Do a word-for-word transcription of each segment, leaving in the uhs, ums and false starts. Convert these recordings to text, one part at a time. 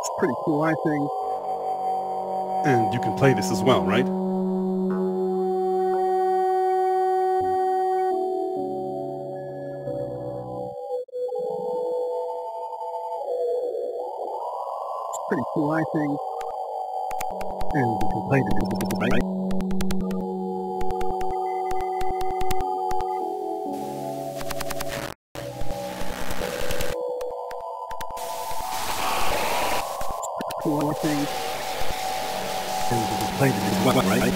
It's pretty cool, I think. And you can play this as well, right? It's pretty cool, I think. And you can play this, right? Cool, I think. And you can play this as well, right?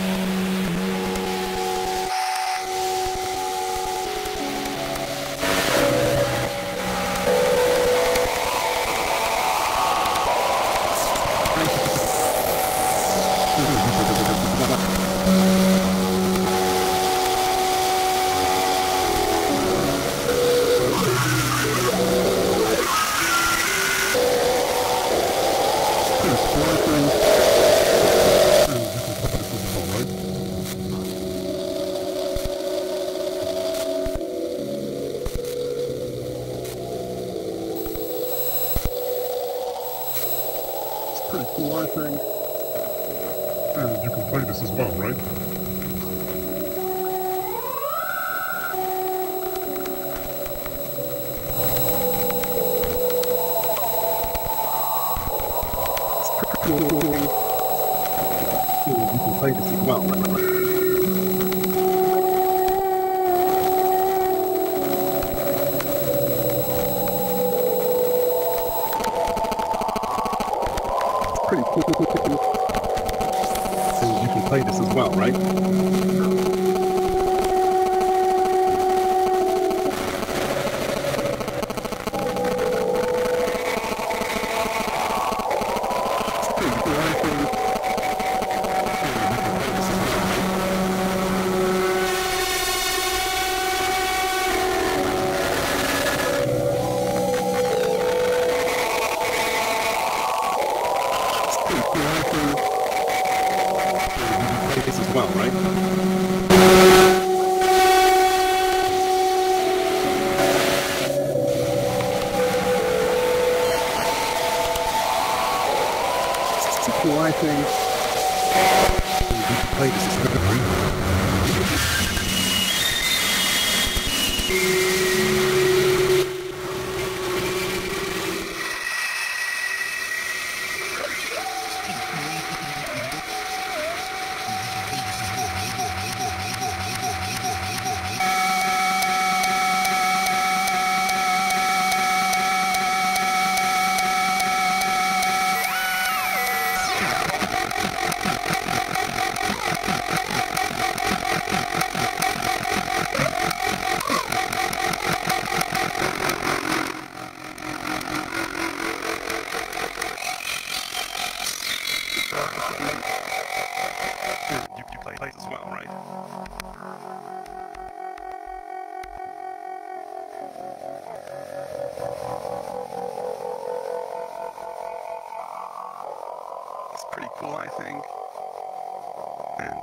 Pretty cool, I think. And you can play this as well, right? It's pretty cool. And you can play this as well, right? Pretty cool. And you can play this as well, right? It's pretty cool, I think. This as well, right? It's cool, I think. You can play this as well. You can play this as well, right? It's pretty cool, I think. And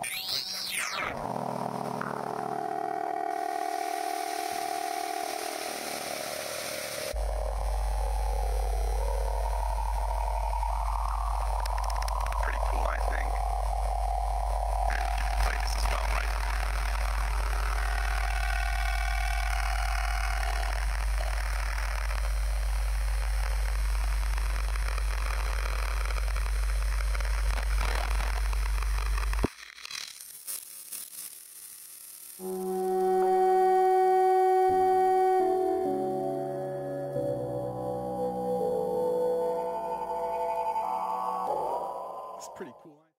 pretty cool, I think. And you can play this as well, right? It's pretty cool.